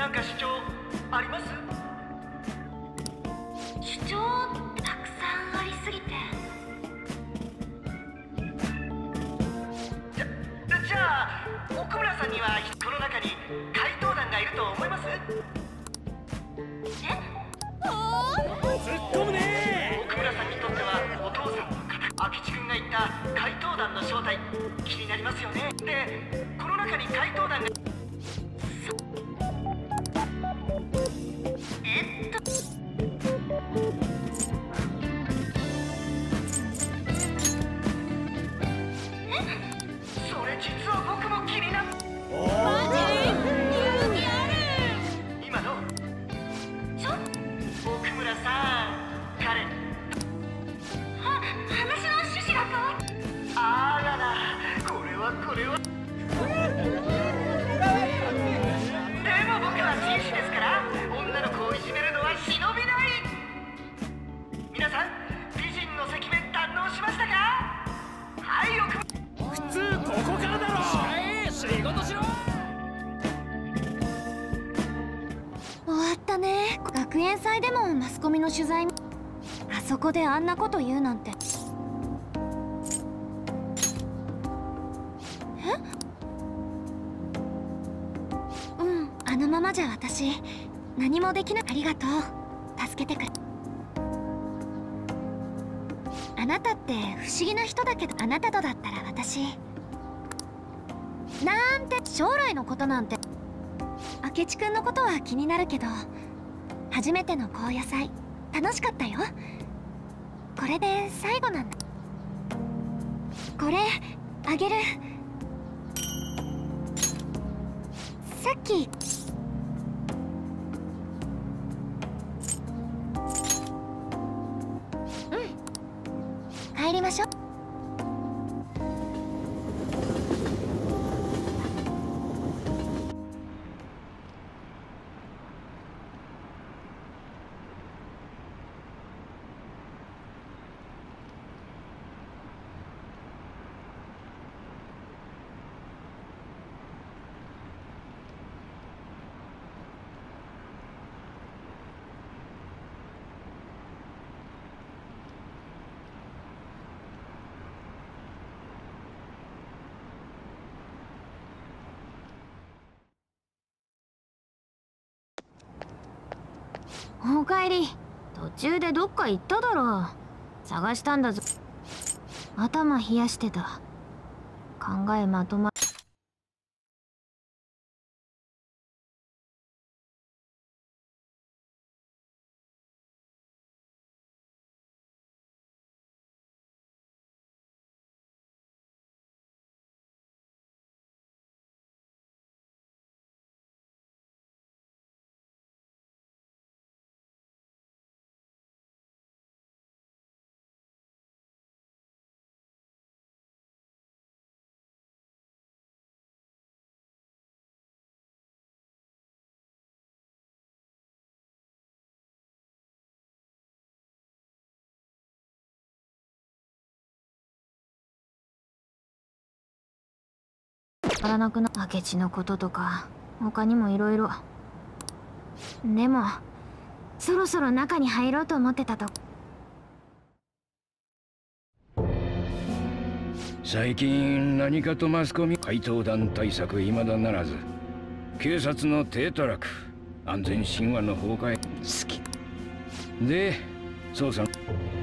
なんか主張あります？ 主張たくさんありすぎて。 じゃあ奥村さんにはこの中に怪盗団がいると思います？ 突っ込むね。 奥村さんにとってはお父さんの敵、明智君が言った怪盗団の正体気になりますよね。でこの中に怪盗団がそれ実は僕も気になって。 マジ？勇気ある。 今の奥村さん、彼話の趣旨が変わる。 あらら、これはでも僕は紳士ですから、女の子をいじめるのは忍びない。皆さん、美人の赤面堪能しましたか？はい、 普通ここからだろ。仕事しろ。 終わったね。学園祭でもマスコミの取材、あそこであんなこと言うなんて。あのままじゃ私何もできない。ありがとう、助けてくれ。あなたって不思議な人だけど、あなたとだったら私なんて将来のことなんて。明智くんのことは気になるけど、初めての高野祭楽しかったよ。これで最後なんだ。これあげる。さっき帰りましょう。おかえり。途中でどっか行っただろう。探したんだぞ。頭冷やしてた。考えまとまらなくな。明智のこととか他にもいろいろ。でもそろそろ中に入ろうと思ってたと。 最近何かとマスコミ怪盗団対策未だならず、警察の低たらく、安全神話の崩壊好きで捜査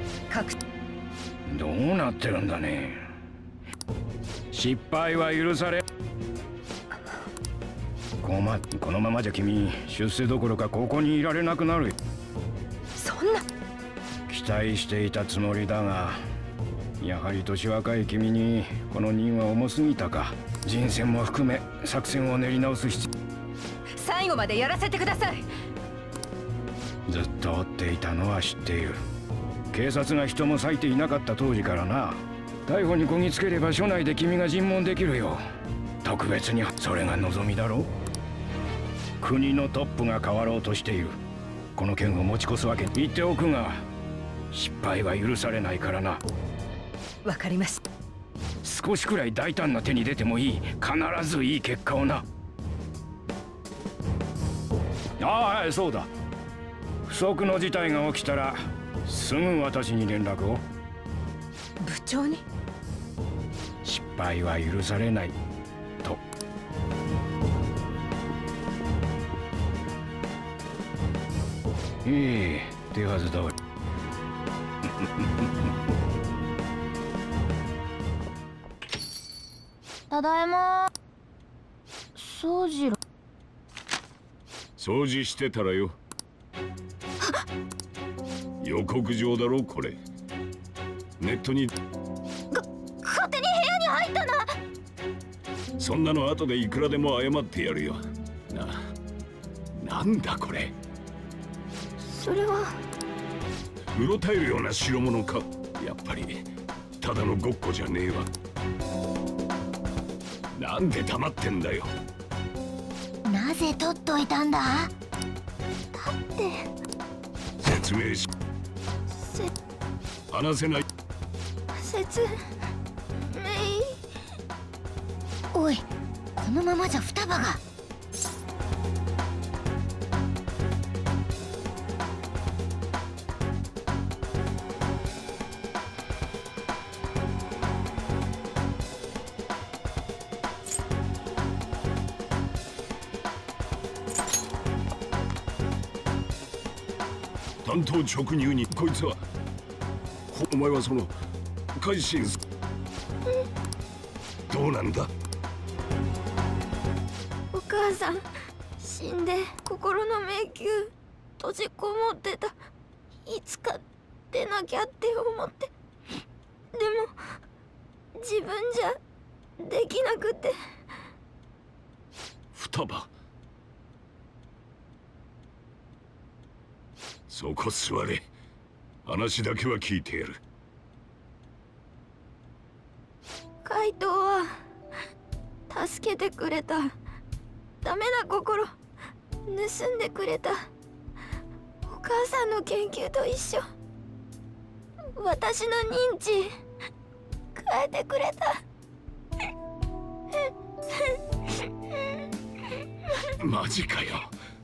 どうなってるんだね。失敗は許され。このままじゃ君出世どころかここにいられなくなる。 そんな。 期待していたつもりだが、やはり年若い君にこの任は重すぎたか。人選も含め作戦を練り直す必要。 最後までやらせてください。 ずっと追っていたのは知っている。警察が人も割いていなかった当時からな。逮捕にこぎつければ署内で君が尋問できるよ。特別にそれが望みだろう。国のトップが変わろうとしている。この件を持ち越すわけに言っておくが、失敗は許されないからな。 わかります。 少しくらい大胆な手に出てもいい。必ずいい結果をな。 ああ、そうだ。不測の事態が起きたらすぐ私に連絡を。 部長に？ 失敗は許されないと。いい手はず通り。 ただいま。宗次郎。 掃除してたらよ。予告状だろこれ。ネットに。 勝手に部屋に入ったな。 そんなの後でいくらでも謝ってやるよ。なんだこれ。 それはうろたえるような代物か。やっぱりただのごっこじゃねえわ。なんで黙ってんだよ。 なぜ取っといたんだ。だって説明し。話せない。 説明。おい、このままじゃ双葉が。 担当直入に。こいつはお前はその改心。どうなんだ。 お母さん死んで心の迷宮閉じこもってた。いつか出なきゃって思って。でも自分じゃできなくて。 双葉、そこ座れ。話だけは聞いてやる。 怪盗は助けてくれた。ダメな心盗んでくれた。お母さんの研究と一緒。私の認知変えてくれた。 マジかよ。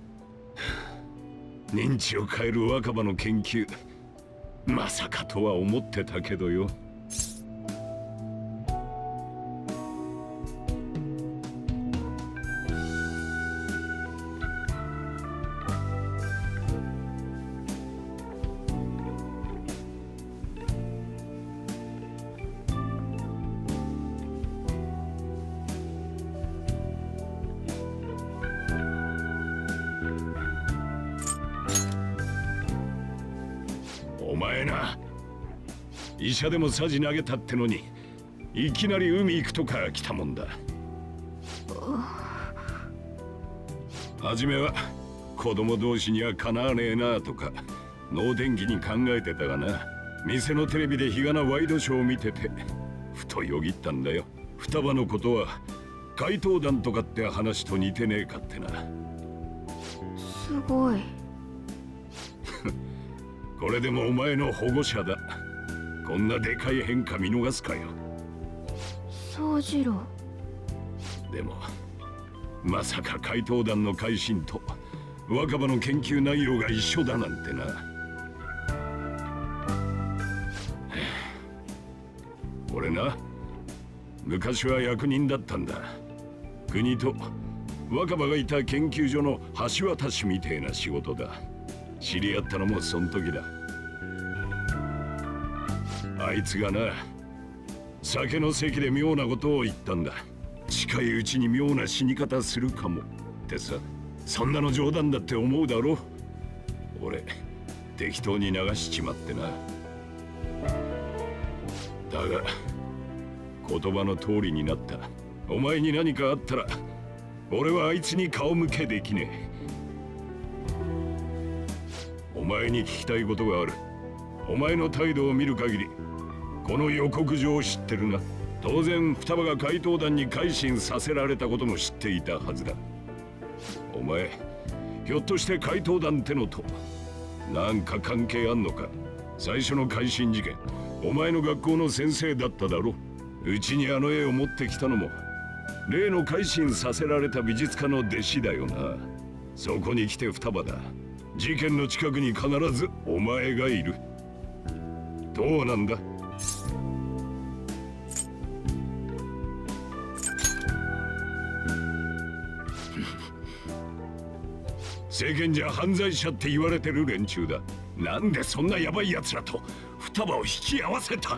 認知を変える若葉の研究、まさかとは思ってたけどよ。お前な、医者でもさじ投げたってのにいきなり海行くとか来たもんだ。はじめは子供同士にはかなわねえなとか脳天気に考えてたがな、店のテレビで日がなワイドショーを見ててふとよぎったんだよ。双葉のことは怪盗団とかって話と似てねえかってな。 すごい。 これでもお前の保護者だ。こんなでかい変化見逃すかよ。 宗次郎。 でもまさか怪盗団の改心と若葉の研究内容が一緒だなんてな。俺な、昔は役人だったんだ。国と若葉がいた研究所の橋渡しみてえな仕事だ。知り合ったのもそん時だ。あいつがな、酒の席で妙なことを言ったんだ。近いうちに妙な死に方するかもってさ。そんなの冗談だって思うだろ。俺適当に流しちまってな。だが言葉の通りになった。お前に何かあったら俺はあいつに顔向けできねえ。お前に聞きたいことがある。お前の態度を見る限りこの予告状を知ってるな。当然双葉が怪盗団に改心させられたことも知っていたはずだ。お前ひょっとして怪盗団ってのとなんか関係あんのか。最初の改心事件、お前の学校の先生だっただろ。うちにあの絵を持ってきたのも例の改心させられた美術家の弟子だよな。 そこに来て双葉だ。事件の近くに必ずお前がいる。どうなんだ？世間じゃ犯罪者って言われてる連中だ。なんでそんなヤバい奴らと双葉を引き合わせた？ 違う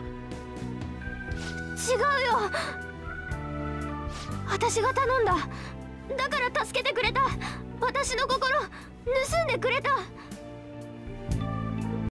よ。私が頼んだ。だから助けてくれた。私の心盗んでくれた。